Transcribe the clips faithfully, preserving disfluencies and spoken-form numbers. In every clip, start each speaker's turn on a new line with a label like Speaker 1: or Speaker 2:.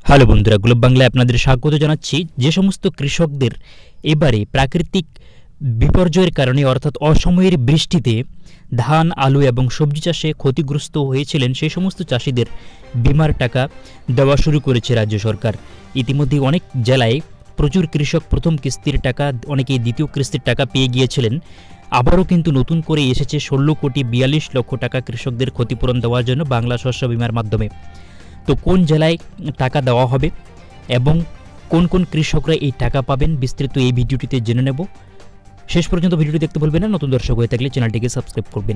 Speaker 1: Hello বন্ধুরা, globe বাংলায় আপনাদের স্বাগত জানাচ্ছি। যে সমস্ত কৃষকদের এবারে প্রাকৃতিক বিপর্যয়ের কারণে অর্থাৎ অসময়ের বৃষ্টিতে ধান, আলু এবং সবজি চাষে ক্ষতিগ্রস্ত হয়েছিলেন, সেই সমস্ত চাষিদের বিমার টাকা দেওয়া শুরু করেছে রাজ্য সরকার। ইতিমধ্যে অনেক জেলায় প্রচুর কৃষক প্রথম কিস্তির টাকা, অনেকেই দ্বিতীয় কিস্তির টাকা পেয়ে গিয়েছিলেন। আবারও কিন্তু নতুন করে এসেছে ষোলো কোটি বিয়াল্লিশ লক্ষ টাকা কৃষকদের ক্ষতিপূরণ দেওয়ার জন্য বাংলা শস্য বিমার মাধ্যমে। তো কোন জেলায় টাকা দেওয়া হবে এবং কোন কোন কৃষকরা এই টাকা পাবেন, বিস্তারিত এই ভিডিওটিতে জেনে নেব। শেষ পর্যন্ত ভিডিওটি দেখতে ভুলবেন না। নতুন দর্শক হয়ে থাকলে চ্যানেলটিকে সাবস্ক্রাইব করবেন।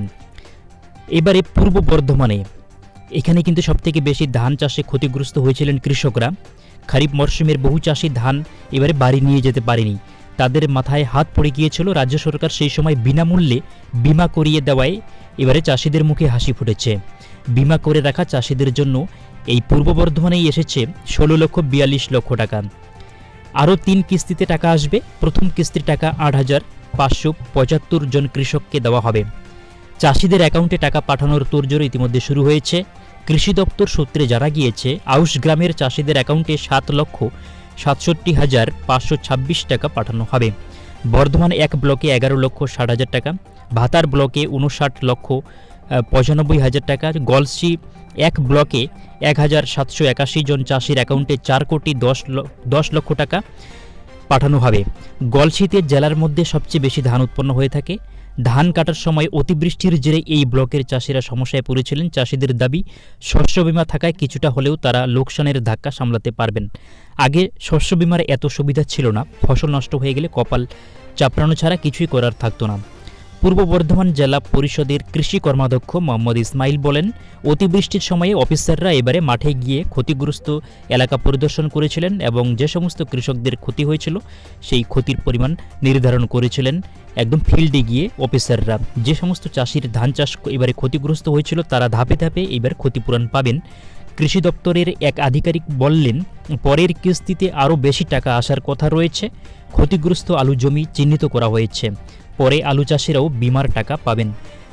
Speaker 1: এবারে পূর্ব বর্ধমানে এখানে কিন্তু সবথেকে বেশি ধান চাষে ক্ষতিগ্রস্ত হয়েছিলেন কৃষকরা। খারিফ মরশুমের বহু চাষি ধান এবারে বাড়ি নিয়ে যেতে পারেনি, তাদের মাথায় হাত পড়ে গিয়েছিল। রাজ্য সরকার সেই সময় বিনামূল্যে বিমা করিয়ে দেওয়ায় এবারে চাষিদের মুখে হাসি ফুটেছে। বিমা করে রাখা চাষিদের জন্য এই পূর্ব বর্ধমানেই এসেছে ষোলো লক্ষ বিয়াল্লিশ লক্ষ টাকা। আরও তিন কিস্তিতে টাকা আসবে। প্রথম কিস্তির টাকা আট হাজার পাঁচশো পঁচাত্তর জন কৃষককে দেওয়া হবে। চাষিদের অ্যাকাউন্টে টাকা পাঠানোর তোড়জোড় ইতিমধ্যে শুরু হয়েছে। কৃষি দপ্তর সূত্রে জানা গিয়েছে, আউশ গ্রামের চাষিদের অ্যাকাউন্টে সাত লক্ষ সাতষট্টি হাজার পাঁচশো ছাব্বিশ টাকা পাঠানো হবে। বর্ধমান এক ব্লকে এগারো লক্ষ ষাট হাজার টাকা, ভাতার ব্লকে উনষাট লক্ষ পঁচানব্বই হাজার টাকা, গলসি এক ব্লকে এক হাজার সাতশো একাশি জন চাষির অ্যাকাউন্টে চার কোটি দশ দশ লক্ষ টাকা পাঠানো হবে। গলসিতে জেলার মধ্যে সবচেয়ে বেশি ধান উৎপন্ন হয়ে থাকে। ধান কাটার সময় অতিবৃষ্টির জেরে এই ব্লকের চাষিরা সমস্যায় পড়েছিলেন। চাষিদের দাবি, শস্য বিমা থাকায় কিছুটা হলেও তারা লোকসানের ধাক্কা সামলাতে পারবেন। আগে শস্য বিমার এত সুবিধা ছিল না, ফসল নষ্ট হয়ে গেলে কপাল চাপড়ানো ছাড়া কিছুই করার থাকতো না। পূর্ব বর্ধমান জেলা পরিষদের কৃষি কর্মাধ্যক্ষ মোহাম্মদ ইসমাইল বলেন, অতিবৃষ্টির সময়ে অফিসাররা এবারে মাঠে গিয়ে ক্ষতিগ্রস্ত এলাকা পরিদর্শন করেছিলেন এবং যে সমস্ত কৃষকদের ক্ষতি হয়েছিল সেই ক্ষতির পরিমাণ নির্ধারণ করেছিলেন। একদম ফিল্ডে গিয়ে অফিসাররা যে সমস্ত চাষির ধান চাষ এবারে ক্ষতিগ্রস্ত হয়েছিল তারা ধাপে ধাপে এবার ক্ষতিপূরণ পাবেন। কৃষি দপ্তরের এক আধিকারিক বললেন, পরের কিস্তিতে আরও বেশি টাকা আসার কথা রয়েছে। ক্ষতিগ্রস্ত আলু জমি চিহ্নিত করা হয়েছে, পরে আলু চাষিরাও বিমার টাকা পাবেন।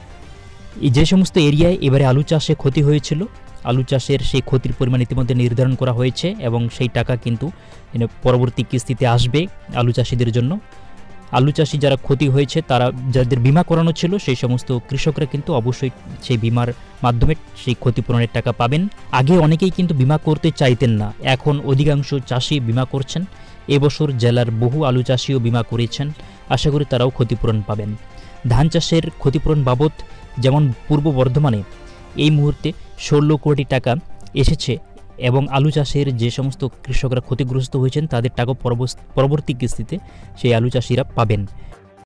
Speaker 1: যে সমস্ত এরিয়ায় এবারে আলু চাষে ক্ষতি হয়েছিল, আলু চাষের সেই ক্ষতির পরিমাণ ইতিমধ্যে নির্ধারণ করা হয়েছে এবং সেই টাকা কিন্তু পরবর্তী কিস্তিতে আসবে আলু চাষিদের জন্য। আলু চাষি যারা ক্ষতি হয়েছে, তারা যাদের বিমা করানো ছিল, সেই সমস্ত কৃষকরা কিন্তু অবশ্যই সেই বিমার মাধ্যমে সেই ক্ষতিপূরণের টাকা পাবেন। আগে অনেকেই কিন্তু বিমা করতে চাইতেন না, এখন অধিকাংশ চাষি বিমা করছেন। এবছর জেলার বহু আলু চাষিও বিমা করেছেন, আশা করি তারাও ক্ষতিপূরণ পাবেন। ধান চাষের ক্ষতিপূরণ বাবদ যেমন পূর্ব বর্ধমানে এই মুহূর্তে ষোলো কোটি টাকা এসেছে এবং আলু চাষের যে সমস্ত কৃষকরা ক্ষতিগ্রস্ত হয়েছেন তাদের টাকা পরবর্তী কিস্তিতে সেই আলু চাষিরা পাবেন।